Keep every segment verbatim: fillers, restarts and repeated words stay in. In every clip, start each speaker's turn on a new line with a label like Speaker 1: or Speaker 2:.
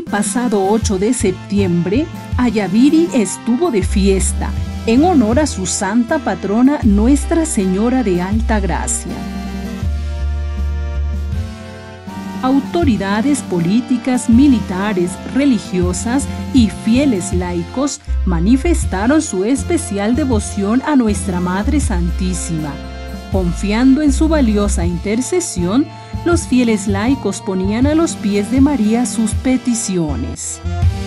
Speaker 1: pasado ocho de septiembre, Ayaviri estuvo de fiesta en honor a su santa patrona Nuestra Señora de Alta Gracia. Autoridades políticas, militares, religiosas y fieles laicos manifestaron su especial devoción a Nuestra Madre Santísima. Confiando en su valiosa intercesión, los fieles laicos ponían a los pies de María sus peticiones.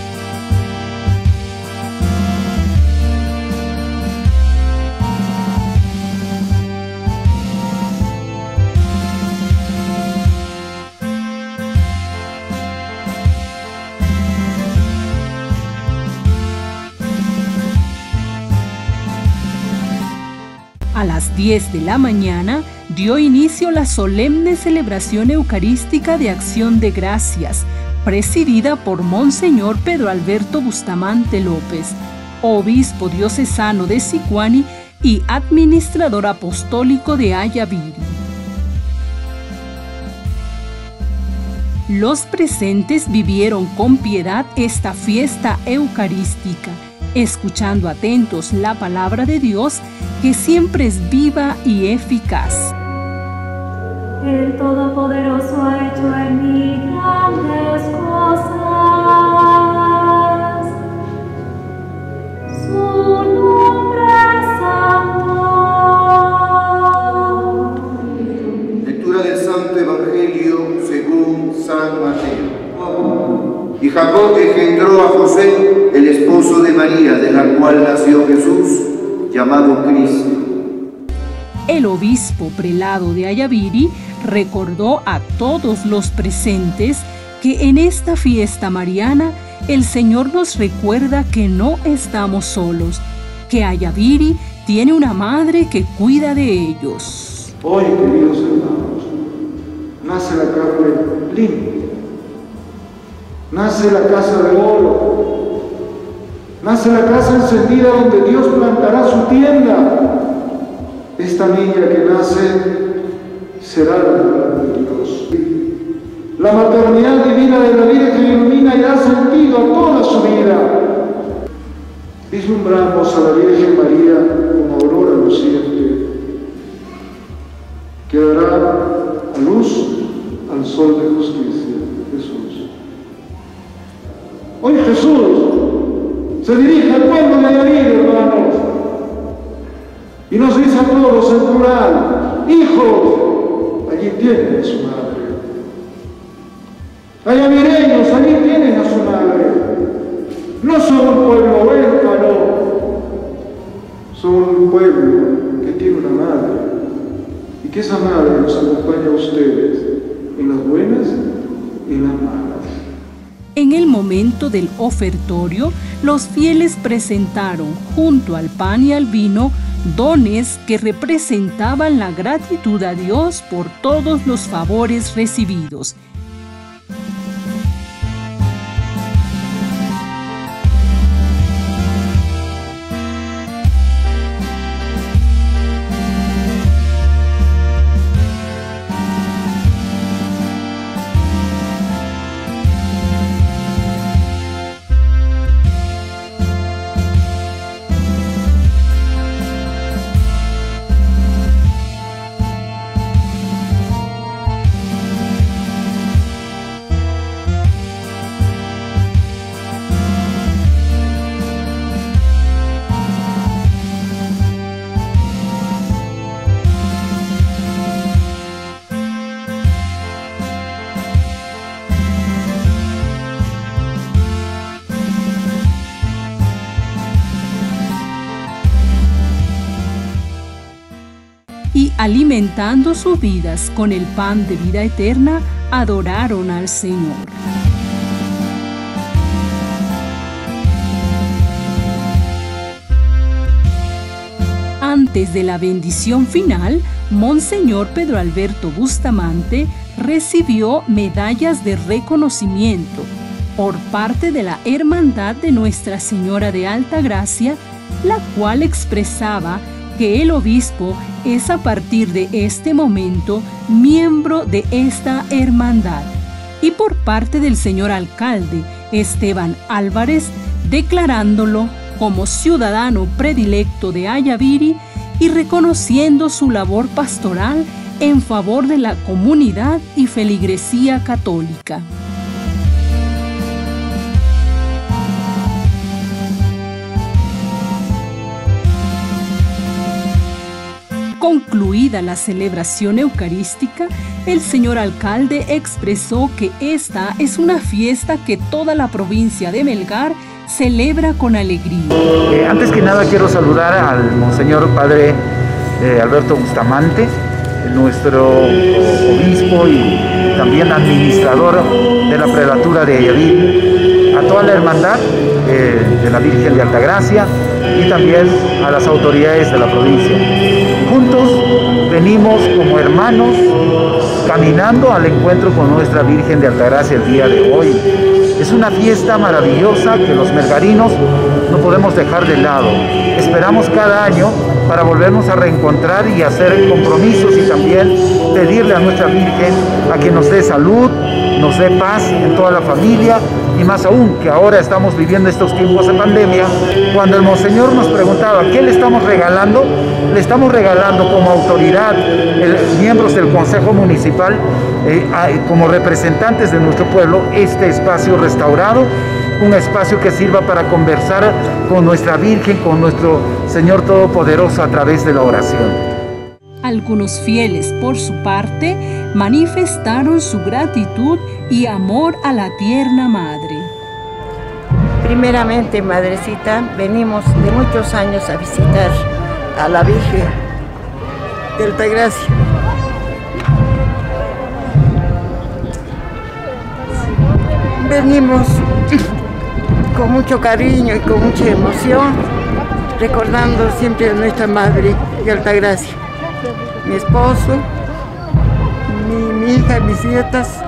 Speaker 1: A las diez de la mañana dio inicio la solemne celebración eucarística de Acción de Gracias, presidida por Monseñor Pedro Alberto Bustamante López, obispo diocesano de Sicuani y administrador apostólico de Ayaviri. Los presentes vivieron con piedad esta fiesta eucarística, escuchando atentos la palabra de Dios, que siempre es viva y eficaz.
Speaker 2: El Todopoderoso ha hecho en mí grandes cosas. Su nombre es santo.
Speaker 3: Lectura del Santo Evangelio según San Mateo. Y Jacob engendró a José, el esposo de María, de la cual nació Jesús, llamado Cristo.
Speaker 1: El obispo prelado de Ayaviri recordó a todos los presentes que en esta fiesta mariana el Señor nos recuerda que no estamos solos, que Ayaviri tiene una madre que cuida de ellos.
Speaker 4: Hoy, queridos hermanos, nace la carne limpia, nace la casa de oro, nace la casa encendida donde Dios plantará su tienda. Esta niña que nace será la palabra de Dios. La maternidad divina de la Virgen ilumina y da sentido a toda su vida. Vislumbramos a la Virgen María como aurora luciente, que dará a luz al sol de justicia, Jesús. Hoy Jesús se dirige al pueblo de Ayaviri, hermanos, y nos dice a todos en plural: hijos, allí tienen a su madre. Ayavireños, allí tienen a su madre. No son un pueblo huérfano, son un pueblo que tiene una madre, y que esa madre nos acompaña a ustedes en las buenas y en las malas.
Speaker 1: En el momento del ofertorio, los fieles presentaron, junto al pan y al vino, dones que representaban la gratitud a Dios por todos los favores recibidos. Y alimentando sus vidas con el pan de vida eterna, adoraron al Señor. Antes de la bendición final, Monseñor Pedro Alberto Bustamante recibió medallas de reconocimiento por parte de la Hermandad de Nuestra Señora de Alta Gracia, la cual expresaba que el obispo es a partir de este momento miembro de esta hermandad, y por parte del señor alcalde Esteban Álvarez, declarándolo como ciudadano predilecto de Ayaviri y reconociendo su labor pastoral en favor de la comunidad y feligresía católica. Concluida la celebración eucarística, el señor alcalde expresó que esta es una fiesta que toda la provincia de Melgar celebra con alegría.
Speaker 5: Eh, antes que nada quiero saludar al Monseñor Padre eh, Alberto Bustamante, nuestro obispo y también administrador de la prelatura de Ayaviri, a toda la hermandad eh, de la Virgen de Altagracia y también a las autoridades de la provincia. Juntos venimos como hermanos caminando al encuentro con nuestra Virgen de Altagracia el día de hoy. Es una fiesta maravillosa que los melgarinos no podemos dejar de lado. Esperamos cada año para volvernos a reencontrar y hacer compromisos y también pedirle a nuestra Virgen a que nos dé salud, nos dé paz en toda la familia y más aún que ahora estamos viviendo estos tiempos de pandemia. Cuando el Monseñor nos preguntaba ¿qué le estamos regalando? Le estamos regalando como autoridad, el, miembros del Consejo Municipal, eh, como representantes de nuestro pueblo, este espacio restaurado, un espacio que sirva para conversar con nuestra Virgen, con nuestro Señor Todopoderoso a través de la oración.
Speaker 1: Algunos fieles, por su parte, manifestaron su gratitud y amor a la tierna Madre.
Speaker 6: Primeramente, Madrecita, venimos de muchos años a visitar a la Virgen de Altagracia. Venimos con mucho cariño y con mucha emoción, recordando siempre a nuestra Madre de Altagracia. Mi esposo, mi, mi hija y mis nietas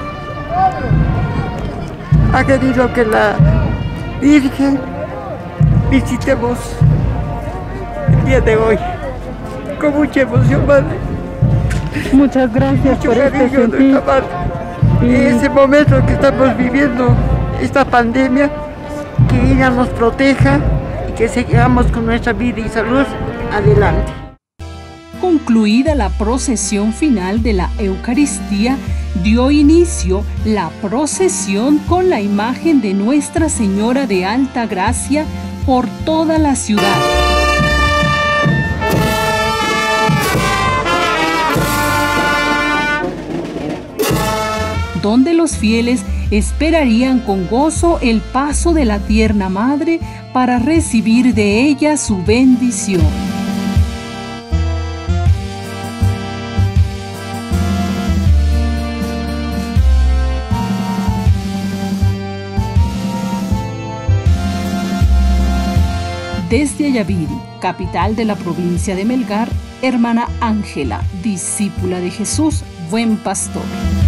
Speaker 6: ha querido que la Virgen visitemos el día de hoy con mucha emoción, Madre.
Speaker 7: Muchas gracias
Speaker 6: Mucho
Speaker 7: por
Speaker 6: cariño
Speaker 7: este
Speaker 6: a nuestra Madre. Y ese momento que estamos viviendo, esta pandemia, que ella nos proteja y que sigamos con nuestra vida y salud adelante.
Speaker 1: Concluida la procesión final de la Eucaristía, dio inicio la procesión con la imagen de Nuestra Señora de Altagracia por toda la ciudad. Donde los fieles esperarían con gozo el paso de la tierna Madre para recibir de ella su bendición. Desde Ayaviri, capital de la provincia de Melgar, hermana Ángela, discípula de Jesús, buen pastor.